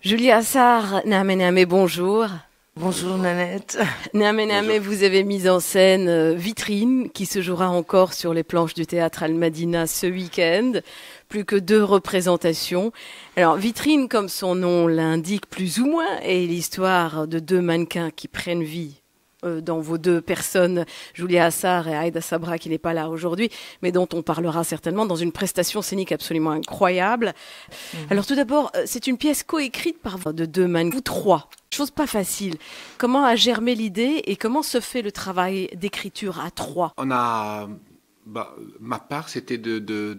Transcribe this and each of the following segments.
Julia Assar, Naame, bonjour. Bonjour Nanette. Naame, vous avez mis en scène Vitrine, qui se jouera encore sur les planches du théâtre Al-Madina ce week-end. Plus que 2 représentations. Alors, Vitrine, comme son nom l'indique plus ou moins, est l'histoire de 2 mannequins qui prennent vie dans vos 2 personnes, Julia Assar et Aïda Sabra, qui n'est pas là aujourd'hui, mais dont on parlera certainement dans une prestation scénique absolument incroyable. Alors tout d'abord, c'est une pièce coécrite par de 2 mannequins, vous 3. Chose pas facile. Comment a germé l'idée et comment se fait le travail d'écriture à 3? Ma part, c'était de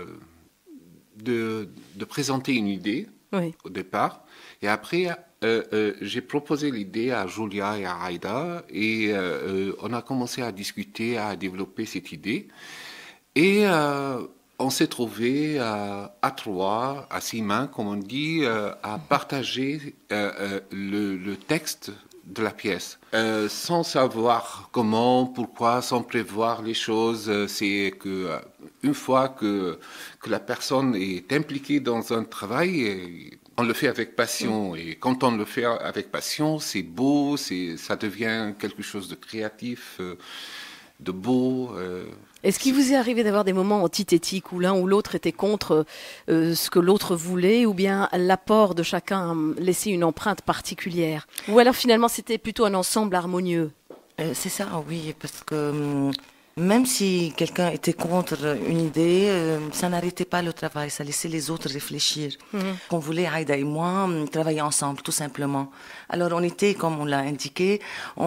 présenter une idée au départ, et après j'ai proposé l'idée à Julia et à Aïda, et on a commencé à discuter, à développer cette idée, et on s'est trouvé à 3, à 6 mains, comme on dit, à partager le texte de la pièce, sans savoir comment, pourquoi, sans prévoir les choses. C'est que une fois que la personne est impliquée dans un travail, on le fait avec passion. Et quand on le fait avec passion, c'est beau, ça devient quelque chose de créatif, de beau. Est-ce qu'il vous est arrivé d'avoir des moments antithétiques où l'un ou l'autre était contre ce que l'autre voulait, ou bien l'apport de chacun laissait une empreinte particulière? Ou alors finalement c'était plutôt un ensemble harmonieux? C'est ça, oui, parce que même si quelqu'un était contre une idée, ça n'arrêtait pas le travail, ça laissait les autres réfléchir. On voulait, Aïda et moi, travailler ensemble, tout simplement. Alors on était, comme on l'a indiqué,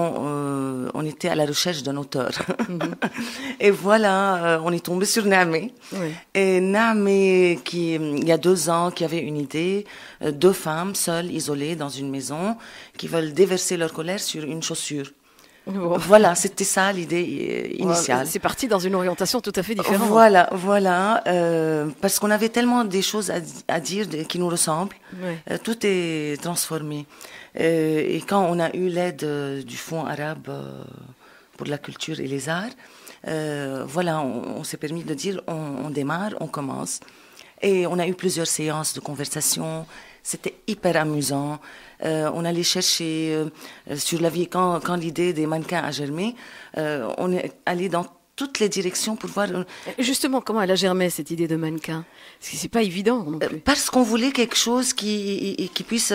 on était à la recherche d'un auteur. Et voilà, on est tombé sur Naame. Et Naame, il y a 2 ans, qui avait une idée, 2 femmes seules, isolées dans une maison, qui veulent déverser leur colère sur une chaussure. Voilà, c'était ça l'idée initiale. C'est parti dans une orientation tout à fait différente. Voilà, parce qu'on avait tellement des choses à dire qui nous ressemblent. Tout est transformé. Et quand on a eu l'aide du Fonds arabe pour la culture et les arts, on s'est permis de dire on démarre, on commence. Et on a eu plusieurs séances de conversation. C'était hyper amusant. On allait chercher sur la vie, quand l'idée des mannequins a germé, on est allé dans toutes les directions pour voir. Justement, comment elle a germé cette idée de mannequin? Parce que c'est pas évident non plus. Parce qu'on voulait quelque chose qui puisse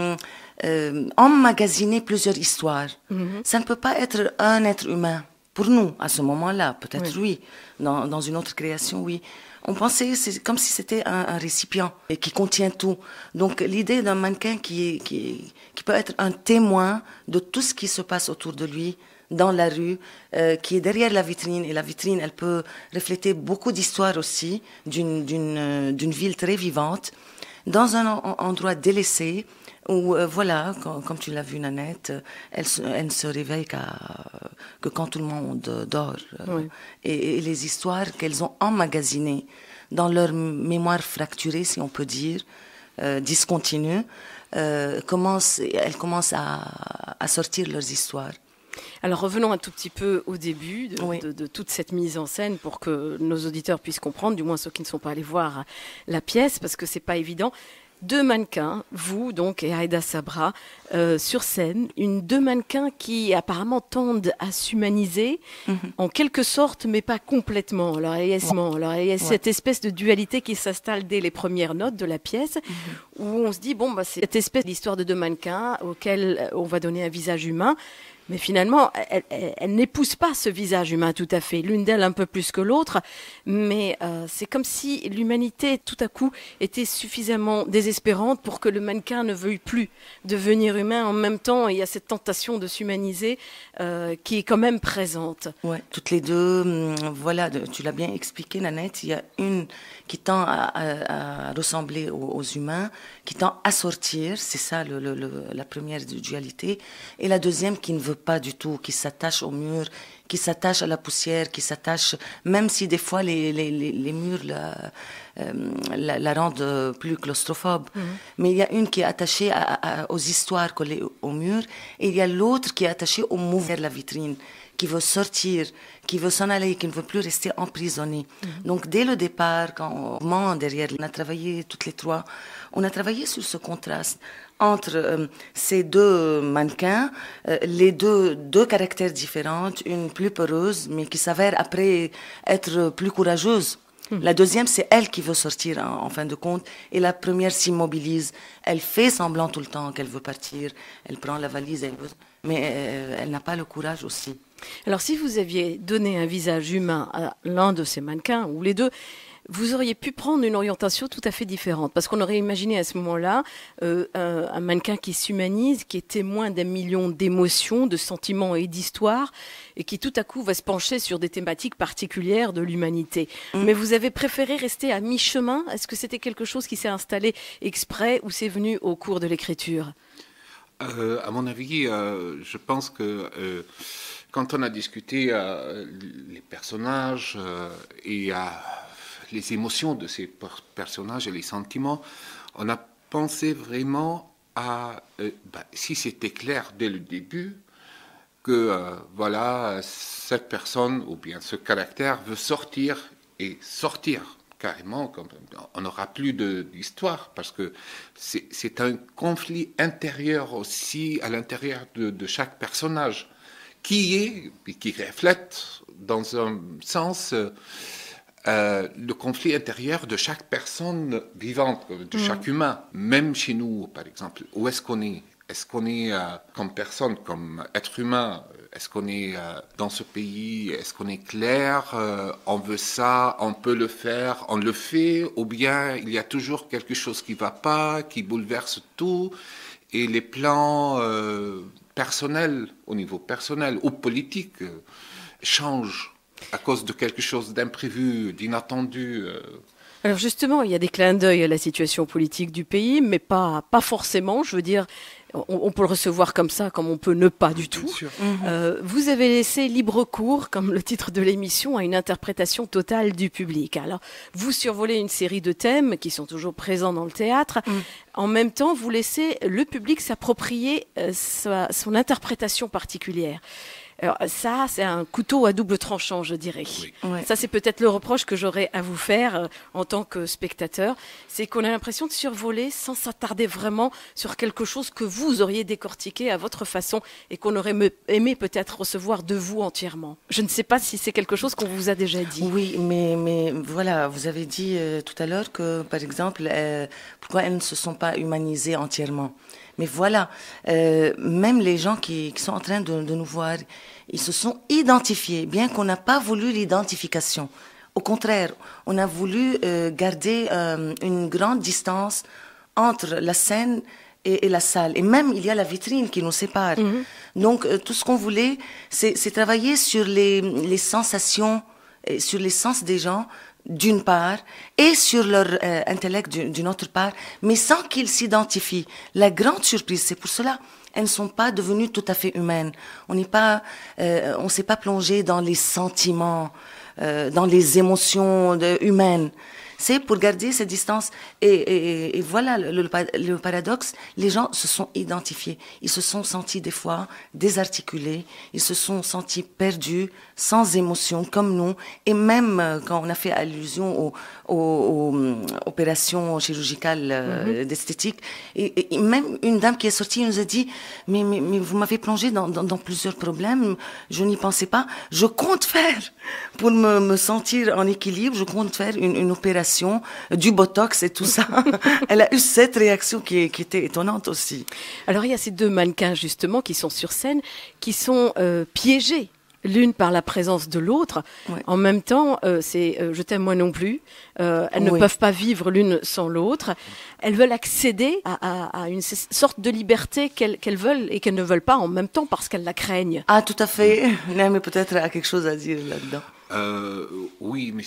emmagasiner plusieurs histoires. Ça ne peut pas être un être humain. Pour nous, à ce moment-là, peut-être oui. Dans une autre création, oui. On pensait, c'est comme si c'était un récipient et qui contient tout. Donc l'idée d'un mannequin qui peut être un témoin de tout ce qui se passe autour de lui, dans la rue, qui est derrière la vitrine. Et la vitrine, elle peut refléter beaucoup d'histoires aussi, d'une ville très vivante, dans un endroit délaissé, où, comme tu l'as vu, Nanette, elle ne se réveille que quand tout le monde dort. Et les histoires qu'elles ont emmagasinées dans leur mémoire fracturée, si on peut dire, discontinue, elles commencent à sortir leurs histoires. Alors revenons un tout petit peu au début de toute cette mise en scène pour que nos auditeurs puissent comprendre, du moins ceux qui ne sont pas allés voir la pièce, parce que c'est pas évident. 2 mannequins, vous donc et Aïda Sabra, sur scène, 2 mannequins qui apparemment tendent à s'humaniser en quelque sorte, mais pas complètement. Alors il y a cette espèce de dualité qui s'installe dès les premières notes de la pièce, où on se dit c'est cette espèce d'histoire de 2 mannequins auxquels on va donner un visage humain. Mais finalement, elle n'épouse pas ce visage humain tout à fait. L'une d'elles un peu plus que l'autre, mais c'est comme si l'humanité, tout à coup, était suffisamment désespérante pour que le mannequin ne veuille plus devenir humain. En même temps, il y a cette tentation de s'humaniser qui est quand même présente. Ouais, toutes les 2, tu l'as bien expliqué, Nanette. Il y a une qui tend à ressembler aux humains, qui tend à sortir, c'est ça la première dualité, et la deuxième qui ne veut pas du tout, qui s'attache au mur, qui s'attache à la poussière, qui s'attache, même si des fois les murs la rendent plus claustrophobe. Mais il y a une qui est attachée aux histoires collées au mur, et il y a l'autre qui est attachée au mouvement de la vitrine, qui veut sortir, qui veut s'en aller, qui ne veut plus rester emprisonné. Donc dès le départ, quand on derrière, on a travaillé toutes les trois, on a travaillé sur ce contraste entre ces deux mannequins, les deux caractères différents, une plus peureuse, mais qui s'avère après être plus courageuse. La deuxième, c'est elle qui veut sortir en fin de compte, et la première s'immobilise. Elle fait semblant tout le temps qu'elle veut partir, elle prend la valise, mais elle n'a pas le courage aussi. Alors si vous aviez donné un visage humain à l'un de ces mannequins, ou les deux, vous auriez pu prendre une orientation tout à fait différente. Parce qu'on aurait imaginé à ce moment-là un mannequin qui s'humanise, qui est témoin d'un million d'émotions, de sentiments et d'histoires, et qui tout à coup va se pencher sur des thématiques particulières de l'humanité. Mais vous avez préféré rester à mi-chemin. Est-ce que c'était quelque chose qui s'est installé exprès ou c'est venu au cours de l'écriture ? À mon avis, je pense que quand on a discuté les personnages et les émotions de ces personnages et les sentiments, on a pensé vraiment à, si c'était clair dès le début, que voilà, cette personne ou bien ce caractère veut sortir et sortir carrément, on n'aura plus d'histoire parce que c'est un conflit intérieur aussi à l'intérieur de chaque personnage qui reflète dans un sens le conflit intérieur de chaque personne vivante, de chaque humain. Même chez nous, par exemple, où est-ce qu'on est ? Est-ce qu'on est comme personne, comme être humain ? Est-ce qu'on est dans ce pays ? Est-ce qu'on est clair ? On veut ça, on peut le faire, on le fait ? Ou bien il y a toujours quelque chose qui ne va pas, qui bouleverse tout ? Et les plans personnels, au niveau personnel ou politique, changent à cause de quelque chose d'imprévu, d'inattendu. Alors justement, il y a des clins d'œil à la situation politique du pays, mais pas forcément. Je veux dire, on peut le recevoir comme ça, comme on peut ne pas du tout. Vous avez laissé libre cours, comme le titre de l'émission, à une interprétation totale du public. Alors, vous survolez une série de thèmes qui sont toujours présents dans le théâtre. En même temps, vous laissez le public s'approprier son interprétation particulière. Alors ça, c'est un couteau à double tranchant, je dirais. Oui. Ouais. Ça, c'est peut-être le reproche que j'aurais à vous faire en tant que spectateur. C'est qu'on a l'impression de survoler sans s'attarder vraiment sur quelque chose que vous auriez décortiqué à votre façon et qu'on aurait aimé peut-être recevoir de vous entièrement. Je ne sais pas si c'est quelque chose qu'on vous a déjà dit. Oui, mais voilà, vous avez dit tout à l'heure que, par exemple, pourquoi elles ne se sont pas humanisées entièrement. Mais voilà, même les gens qui sont en train de nous voir, ils se sont identifiés, bien qu'on n'a pas voulu l'identification. Au contraire, on a voulu garder une grande distance entre la scène et la salle. Et même, il y a la vitrine qui nous sépare. Donc, tout ce qu'on voulait, c'est travailler sur les sensations, sur les sens des gens, d'une part, et sur leur intellect d'une autre part, mais sans qu'ils s'identifient. La grande surprise, c'est pour cela, elles ne sont pas devenues tout à fait humaines. On s'est pas plongé dans les sentiments, dans les émotions humaines. C'est pour garder cette distance. Et voilà le paradoxe. Les gens se sont identifiés. Ils se sont sentis des fois désarticulés. Ils se sont sentis perdus, sans émotion, comme nous. Et même quand on a fait allusion aux opérations chirurgicales d'esthétique, et même une dame qui est sortie nous a dit mais vous m'avez plongé dans plusieurs problèmes. Je n'y pensais pas. Je compte faire, pour me sentir en équilibre, je compte faire une opération, du botox et tout ça. Elle a eu cette réaction qui était étonnante aussi. Alors il y a ces deux mannequins justement qui sont sur scène, qui sont piégés l'une par la présence de l'autre. Ouais. En même temps, c'est je t'aime moi non plus. Elles ne peuvent pas vivre l'une sans l'autre. Elles veulent accéder à une sorte de liberté qu'elles veulent et qu'elles ne veulent pas en même temps parce qu'elles la craignent. Ah, tout à fait. Mais peut-être a quelque chose à dire là-dedans. Oui, mais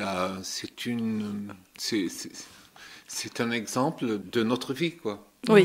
c'est un exemple de notre vie, quoi. Oui.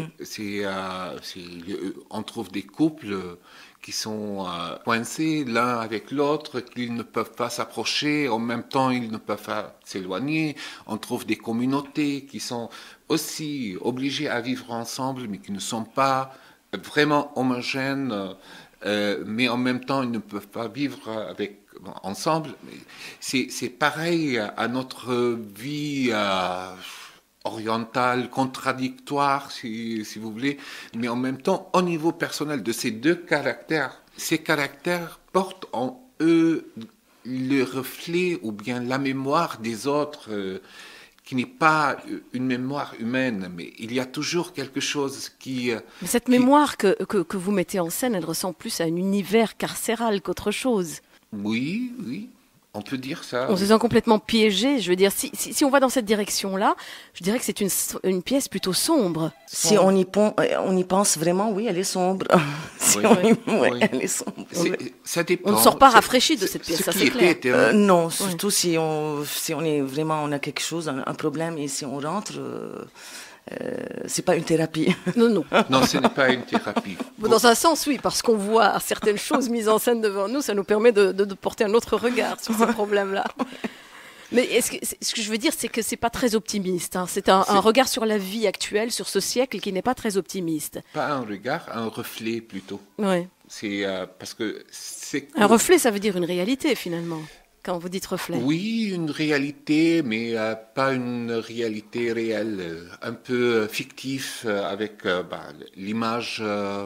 On trouve des couples qui sont coincés l'un avec l'autre, qu'ils ne peuvent pas s'approcher, en même temps ils ne peuvent pas s'éloigner. On trouve des communautés qui sont aussi obligées à vivre ensemble, mais qui ne sont pas vraiment homogènes. mais en même temps, ils ne peuvent pas vivre ensemble. C'est pareil à notre vie orientale, contradictoire, si vous voulez, mais en même temps, au niveau personnel de ces deux caractères, ces caractères portent en eux le reflet ou bien la mémoire des autres, qui n'est pas une mémoire humaine, mais il y a toujours quelque chose qui... Mais cette mémoire que vous mettez en scène, elle ressemble plus à un univers carcéral qu'autre chose. Oui, on peut dire ça. On se sent complètement piégé. Je veux dire, si on va dans cette direction-là, je dirais que c'est une pièce plutôt sombre. Si on y pense vraiment, oui, elle est sombre. Elle est sombre. Ça dépend. On ne sort pas rafraîchi de cette pièce, ça c'est clair. Non, surtout si on est vraiment, on a quelque chose, un problème, et si on rentre... c'est pas une thérapie. Non, ce n'est pas une thérapie. Dans un sens, oui, parce qu'on voit certaines choses mises en scène devant nous, ça nous permet de porter un autre regard sur ces problèmes-là. Mais ce que je veux dire, c'est que c'est pas très optimiste. Hein. C'est un regard sur la vie actuelle, sur ce siècle, qui n'est pas très optimiste. Pas un regard, un reflet plutôt. Oui. C'est parce que c'est... Un reflet, ça veut dire une réalité, finalement. Quand vous dites reflet. Oui, une réalité, mais pas une réalité réelle, un peu fictif, avec l'image,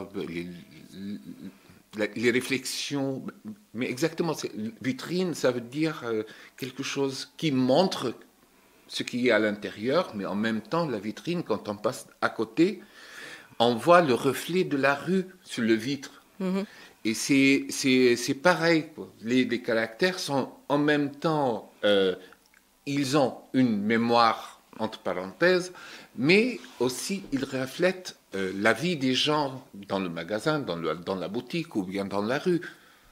les réflexions. Mais exactement, vitrine, ça veut dire quelque chose qui montre ce qui est à l'intérieur, mais en même temps, la vitrine, quand on passe à côté, on voit le reflet de la rue sur le vitre. Mm-hmm. Et c'est pareil, les caractères sont en même temps, ils ont une mémoire, entre parenthèses, mais aussi ils reflètent la vie des gens dans le magasin, dans la boutique ou bien dans la rue.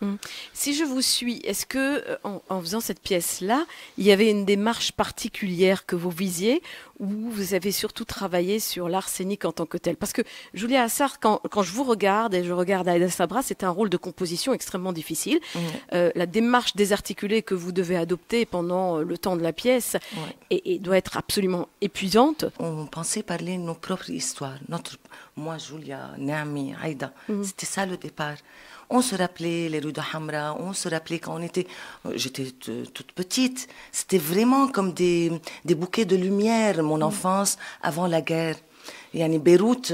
Si je vous suis, est-ce que en faisant cette pièce-là, il y avait une démarche particulière que vous visiez, ou vous avez surtout travaillé sur l'art scénique en tant que tel? Parce que Julia Assar, quand je vous regarde et je regarde Aïda Sabra, c'est un rôle de composition extrêmement difficile. La démarche désarticulée que vous devez adopter pendant le temps de la pièce et doit être absolument épuisante. On pensait parler de nos propres histoires. Moi, Julia, Naomi, Aïda, c'était ça le départ. On se rappelait les rues de Hamra, on se rappelait quand j'étais toute petite. C'était vraiment comme des bouquets de lumière, mon enfance avant la guerre. Yani Beyrouth,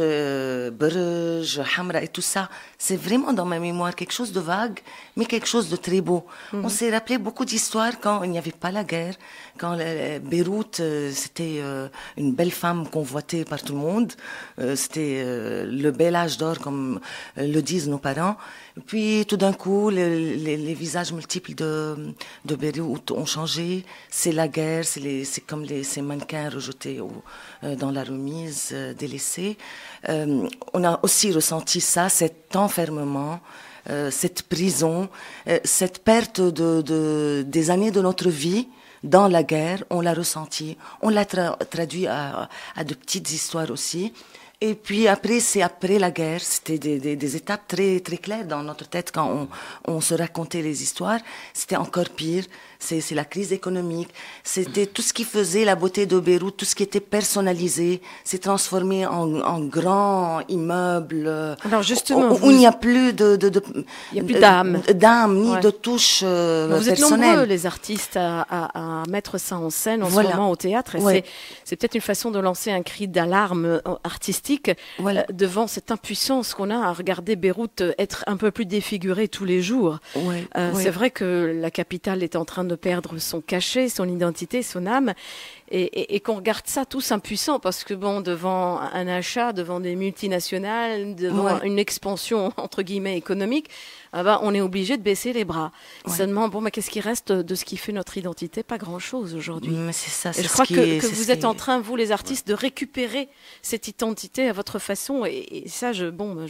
Bruges, Hamra et tout ça, c'est vraiment dans ma mémoire quelque chose de vague, mais quelque chose de très beau. On s'est rappelé beaucoup d'histoires quand il n'y avait pas la guerre, quand Beyrouth, c'était une belle femme convoitée par tout le monde, c'était le bel âge d'or comme le disent nos parents. Puis tout d'un coup, les visages multiples de Beyrouth ont changé. C'est la guerre, c'est comme ces mannequins rejetés dans la remise, délaissés. On a aussi ressenti ça, cet enfermement, cette prison, cette perte des années de notre vie dans la guerre. On l'a ressenti, on l'a traduit à de petites histoires aussi. Et puis après, c'est après la guerre, c'était des étapes très, très claires dans notre tête quand on se racontait les histoires. C'était encore pire, c'est la crise économique, c'était tout ce qui faisait la beauté de Beyrouth, tout ce qui était personnalisé, s'est transformé en grand immeuble. Alors justement, où il n'y a plus il y a plus d'âme, ni de touche personnelle. Vous êtes nombreux, les artistes, à mettre ça en scène en ce moment au théâtre. Et c'est peut-être une façon de lancer un cri d'alarme artistique devant cette impuissance qu'on a à regarder Beyrouth être un peu plus défigurée tous les jours. C'est vrai que la capitale est en train de perdre son cachet, son identité, son âme, et qu'on regarde ça tous impuissants parce que devant un achat, devant des multinationales, devant une expansion entre guillemets économique, on est obligé de baisser les bras. Seulement, mais qu'est-ce qui reste de ce qui fait notre identité? Pas grand-chose aujourd'hui. Mais c'est ça. Et je crois que vous êtes en train, vous les artistes, de récupérer cette identité à votre façon. Et ça, je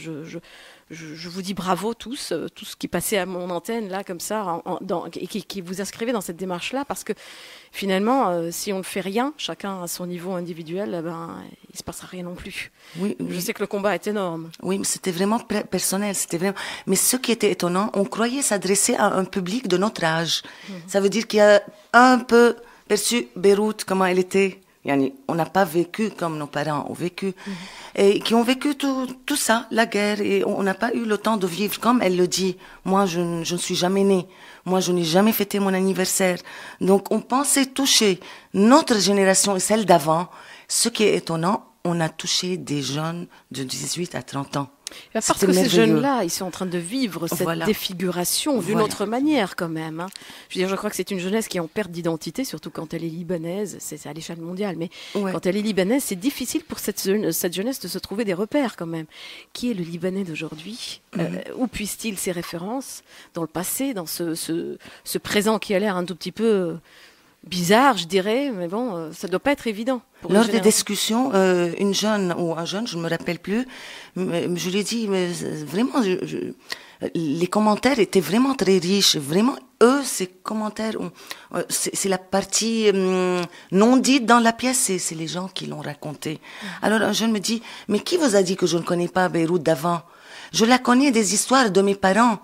vous dis bravo tous ce qui passait à mon antenne là comme ça, et qui vous inscrivez dans cette démarche-là, parce que finalement, si on ne fait rien, chacun à son niveau individuel, il se passera rien non plus. Je sais que le combat est énorme. Oui, mais c'était vraiment personnel, Mais ce qui était étonnant, on croyait s'adresser à un public de notre âge. Ça veut dire qu'il y a un peu perçu Beyrouth, comment elle était On n'a pas vécu comme nos parents ont vécu, et qui ont vécu tout ça, la guerre, et on n'a pas eu le temps de vivre. Comme elle le dit, moi je ne suis jamais née, moi je n'ai jamais fêté mon anniversaire. Donc on pensait toucher notre génération et celle d'avant. Ce qui est étonnant, on a touché des jeunes de 18 à 30 ans. Parce que ces jeunes-là, ils sont en train de vivre cette défiguration d'une autre manière quand même. Hein. Je veux dire, je crois que c'est une jeunesse qui est en perte d'identité, surtout quand elle est libanaise. C'est à l'échelle mondiale, mais quand elle est libanaise, c'est difficile pour cette jeunesse de se trouver des repères quand même. Qui est le Libanais d'aujourd'hui? Où puise-t-il ses références? Dans le passé, dans ce présent qui a l'air un tout petit peu bizarre, je dirais, mais bon, ça doit pas être évident. Lors des discussions, une jeune ou un jeune, je ne me rappelle plus, je lui ai dit, mais vraiment, les commentaires étaient vraiment très riches. Vraiment, eux, ces commentaires, c'est la partie non dite dans la pièce, c'est les gens qui l'ont raconté. Alors un jeune me dit, mais qui vous a dit que je ne connais pas Beyrouth d'avant? Je la connais des histoires de mes parents.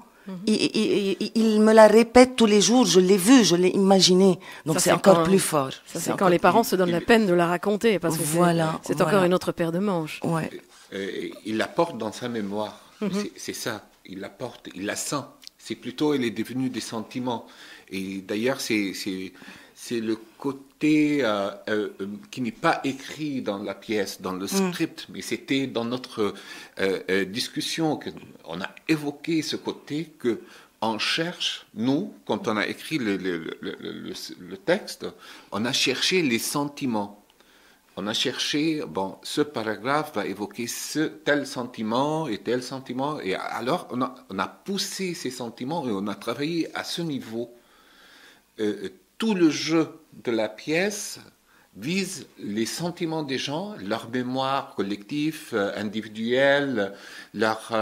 Il me la répète tous les jours, je l'ai vu, je l'ai imaginé. Donc c'est encore plus fort. Ça, c'est quand les parents se donnent la peine de la raconter, parce que c'est encore une autre paire de manches. Il la porte dans sa mémoire, c'est ça, il la porte, il la sent. C'est plutôt, elle est devenue des sentiments. Et d'ailleurs, c'est le côté qui n'est pas écrit dans la pièce, dans le script, mais c'était dans notre discussion qu'on a évoqué ce côté que on cherche, nous, quand on a écrit le texte, on a cherché les sentiments. On a cherché, bon, ce paragraphe va évoquer tel sentiment et tel sentiment, et alors on a poussé ces sentiments et on a travaillé à ce niveau. Tout le jeu de la pièce vise les sentiments des gens, leur mémoire collective, individuelle, leur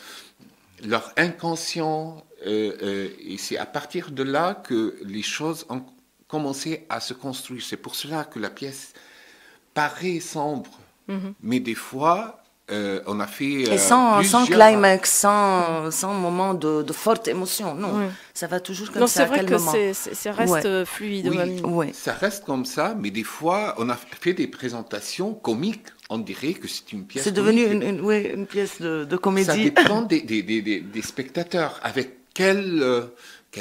inconscient. Et c'est à partir de là que les choses ont commencé à se construire. C'est pour cela que la pièce paraît sombre. Mais des fois, on a fait et sans climax, sans moment de forte émotion, non. Ça va toujours comme ça. Non, c'est vrai que ça reste fluide. Oui, ça reste comme ça, mais des fois, on a fait des présentations comiques. On dirait que c'est une pièce. C'est devenu une pièce de comédie. Ça dépend des spectateurs. Avec quelle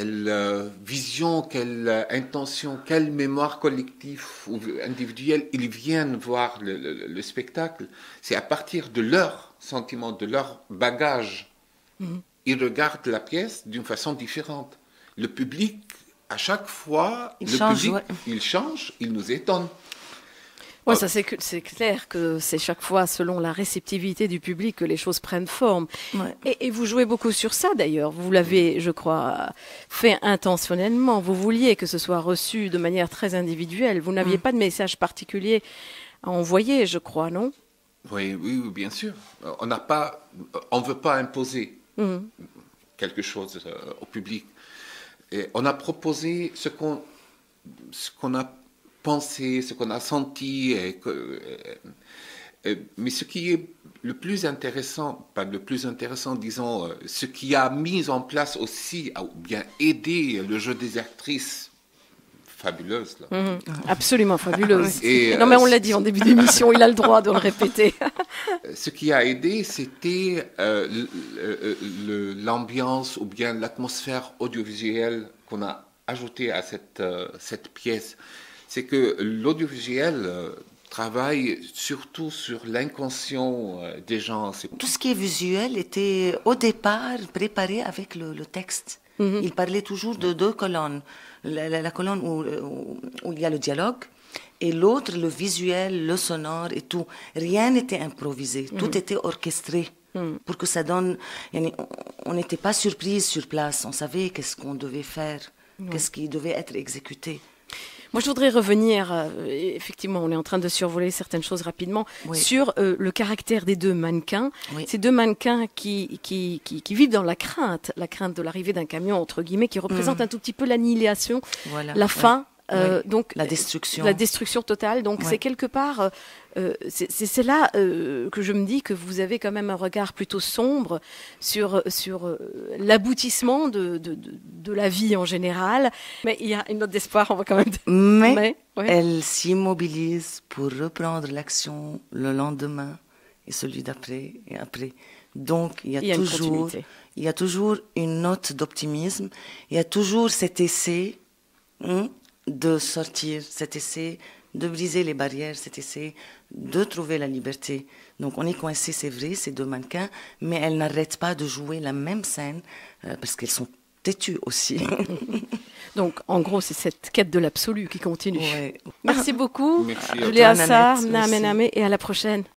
vision, quelle intention, quelle mémoire collective ou individuelle ils viennent voir le spectacle. C'est à partir de leurs sentiments, de leur bagage. Ils regardent la pièce d'une façon différente. Le public, à chaque fois, il change, il nous étonne. Oui, ça c'est clair que c'est chaque fois selon la réceptivité du public que les choses prennent forme. Et vous jouez beaucoup sur ça d'ailleurs. Vous l'avez, je crois, fait intentionnellement. Vous vouliez que ce soit reçu de manière très individuelle. Vous n'aviez pas de message particulier à envoyer, je crois, non? Oui, bien sûr. On ne veut pas imposer quelque chose au public. Et on a proposé ce qu'on a pensé, ce qu'on a senti, mais ce qui est le plus intéressant, pas le plus intéressant, disons, ce qui a mis en place aussi, ou bien aidé le jeu des actrices fabuleuses. Là. Absolument fabuleuses. Non mais on l'a dit en début d'émission, il a le droit de le répéter. Ce qui a aidé, c'était l'ambiance ou bien l'atmosphère audiovisuelle qu'on a ajoutée à cette pièce. C'est que l'audiovisuel travaille surtout sur l'inconscient des gens. Tout ce qui est visuel était au départ préparé avec le texte. Il parlait toujours de deux colonnes. La colonne où il y a le dialogue et l'autre, le visuel, le sonore et tout. Rien n'était improvisé, tout était orchestré pour que ça donne... On n'était pas surprise sur place, on savait qu'est-ce qu'on devait faire, qu'est-ce qui devait être exécuté. Moi, je voudrais revenir, effectivement, on est en train de survoler certaines choses rapidement, sur le caractère des deux mannequins. Ces deux mannequins qui vivent dans la crainte de l'arrivée d'un camion, entre guillemets, qui représente un tout petit peu l'annihilation, la fin donc la destruction. La destruction totale. Donc c'est quelque part, c'est là que je me dis que vous avez quand même un regard plutôt sombre sur l'aboutissement de la vie en général. Mais il y a une note d'espoir, on va quand même. Mais elle s'immobilise pour reprendre l'action le lendemain et celui d'après et après. Donc il y a toujours une note d'optimisme. Il y a toujours cet essai de sortir, cet essai de briser les barrières, cet essai de trouver la liberté. Donc on est coincés, c'est vrai, ces deux mannequins, mais elles n'arrêtent pas de jouer la même scène parce qu'elles sont têtues aussi. Donc en gros, c'est cette quête de l'absolu qui continue. Ouais. Merci beaucoup, Merci Julia Assar, Namename, et à la prochaine.